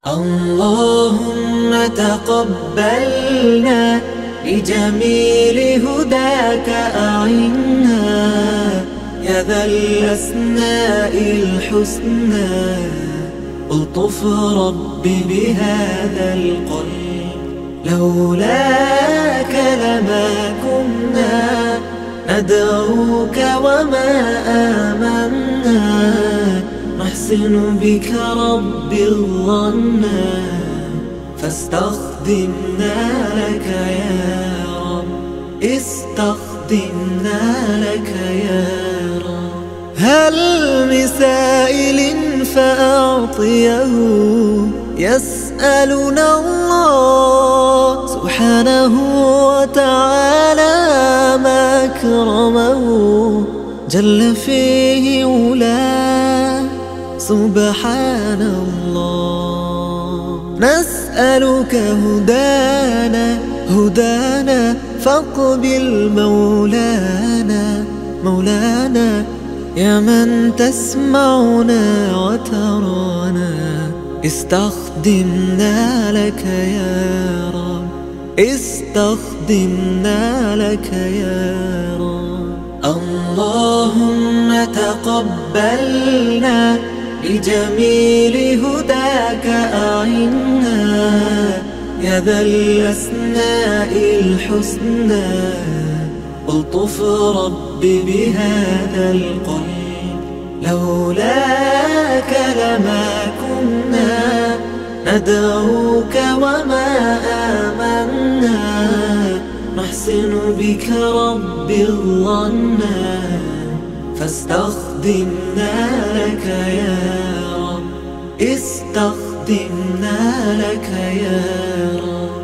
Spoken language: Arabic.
اللهم تقبلنا بجميل هداك أعنا يا ذا الأسماء الحسنى. ألطف ربي بهذا القلب، لولاك لما كنا ندعوك وما آمنا. نحسن بك ربي الظنا، فاستخدمنا لك يا رب، استخدمنا لك يا رب. هل مسائل فأعطيه يسألنا الله سبحانه وتعالى ما أكرمه جل فيه علاه سبحان الله. نسألك هدانا فاقبل مولانا يا من تسمعنا وترانا. استخدمنا لك يا رب، استخدمنا لك يا رب. اللهم تقبلنا بجميل هداك أعنا يا ذا الأسماء الحسنى. ألطف ربي بهذا القلب، لولاك لما كنا ندعوك وما آمنا. نحسن بك ربي الظنا، فاستخدمنا لك يا رب، استخدمنا لك يا رب.